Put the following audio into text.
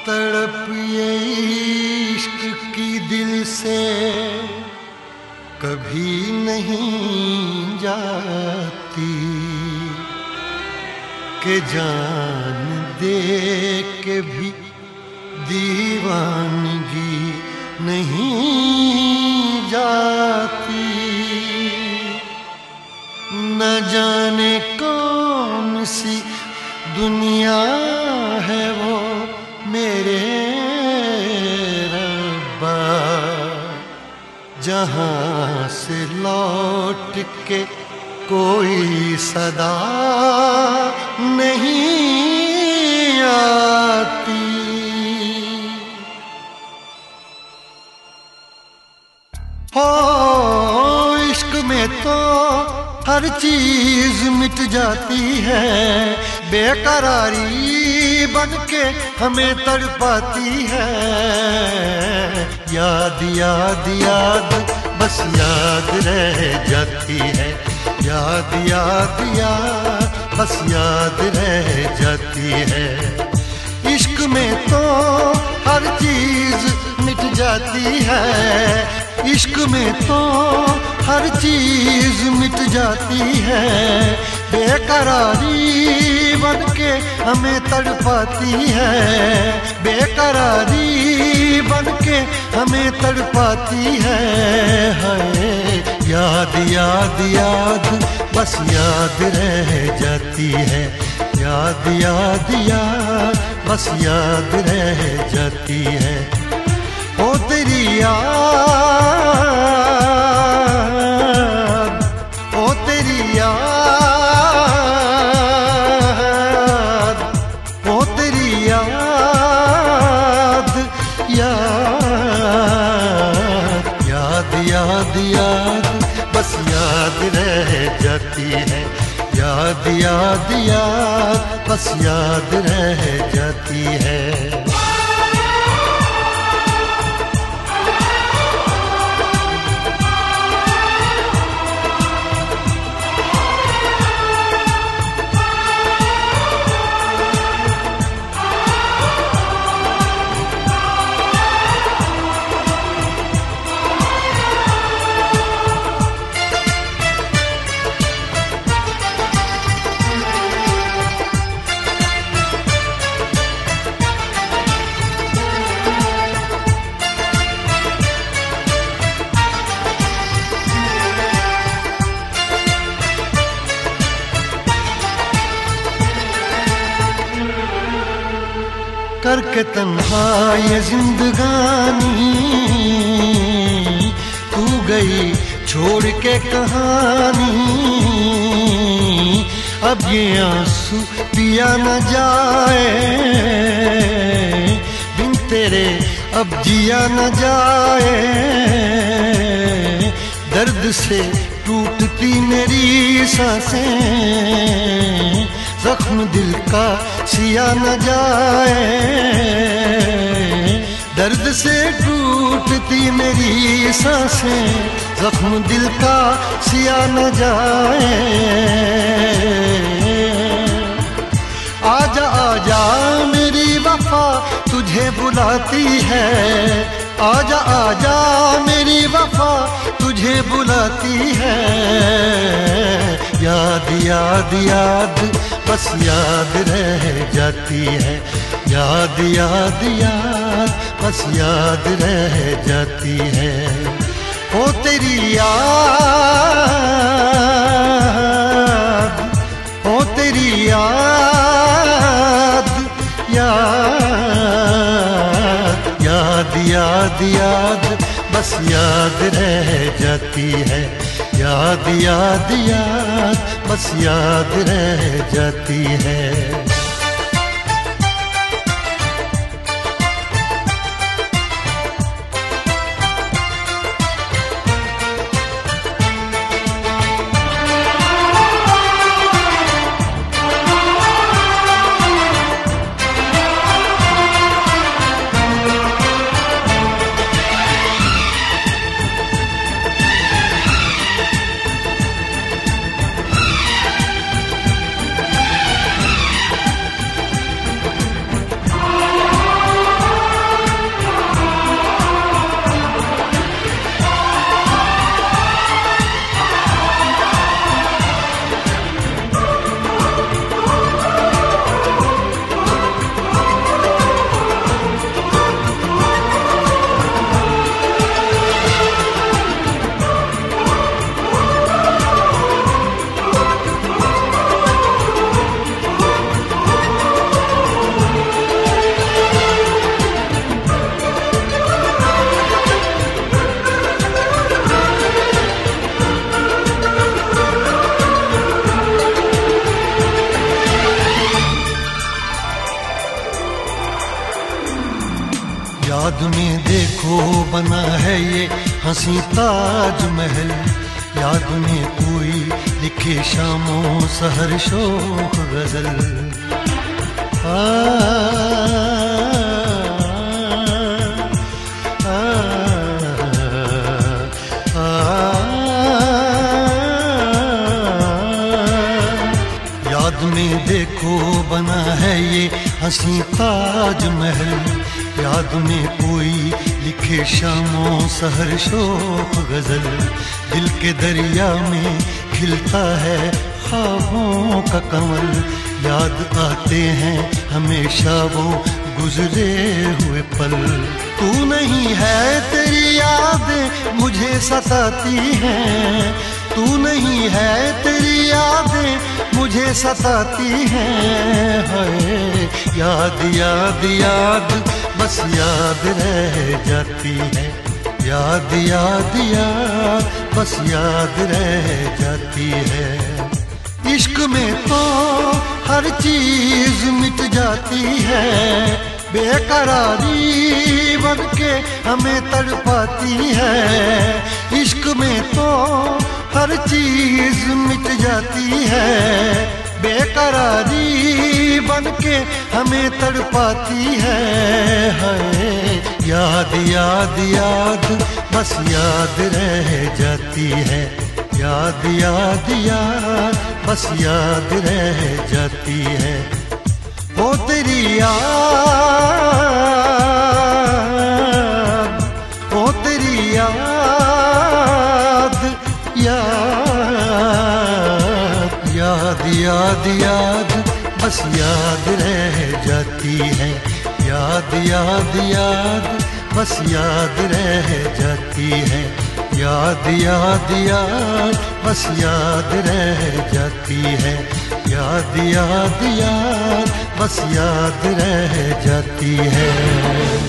तड़प ये इश्क की दिल से कभी नहीं जाती कि जान दे के भी दीवानगी नहीं जाती। न जाने कौन सी दुनिया है वो मेरे रब्बा, जहाँ से लौट के कोई सदा नहीं आती। हो इश्क में तो हर चीज मिट जाती है, बेकरारी बनके हमें तड़पाती है। याद याद याद बस याद रह जाती है, याद याद याद बस याद रह जाती है। इश्क में तो हर चीज मिट जाती है, इश्क में तो हर चीज मिट जाती है, बेकरारी बनके हमें तड़पाती है, बेकरारी बनके हमें तड़पाती है। हाय याद याद याद बस याद रह जाती है, याद याद याद बस याद रह जाती है। ओ तेरी याद, ओ तेरी याद, ओ तेरी याद, याद याद याद याद बस याद रह जाती है, याद याद याद बस याद रह जाती है। करके तन्हा ये जिंदगानी तू गई छोड़ के कहानी, अब ये आंसू पिया न जाए बिन तेरे, अब जिया न जाए। दर्द से टूटती मेरी सांसें, जख्म दिल का सिया न जाए। दर्द से टूटती मेरी सांसें, जख्म दिल का सिया न जाए। आजा आजा मेरी वफा तुझे बुलाती है, आजा आजा मेरी वफा तुझे बुलाती है। याद याद याद बस याद रह जाती है, याद याद याद बस याद रह जाती है। ओ तेरी याद, ओ तेरी याद, याद याद याद याद बस याद रह जाती है, याद याद याद बस याद रह जाती है। याद में देखो बना है ये हंसी ताजमहल, याद में कोई लिखे शामों सहर शोख गजल। याद में देखो बना है ये हंसी ताजमहल, याद में कोई लिखे शामों सहर शोक गजल। दिल के दरिया में खिलता है ख्वाबों का कमल, याद आते हैं हमेशा वो गुजरे हुए पल। तू नहीं है तेरी यादें मुझे सताती हैं, तू नहीं है तेरी यादें मुझे सताती हैं। हाय याद याद याद बस याद रह जाती है, याद याद याद बस याद रह जाती है। इश्क में तो हर चीज मिट जाती है, बेकरारी बन के हमें तड़पाती है। इश्क में तो हर चीज मिट जाती है, बेकरारी बन के हमें तड़पाती है। हाय याद याद याद बस याद रह जाती है, याद याद याद बस याद रह जाती है। ओ तेरी याद, ओ तेरी याद, याद याद याद याद बस याद रह जाती है, याद याद याद बस याद रह जाती है। याद याद याद बस याद रह जाती है, याद याद याद बस याद रह जाती है।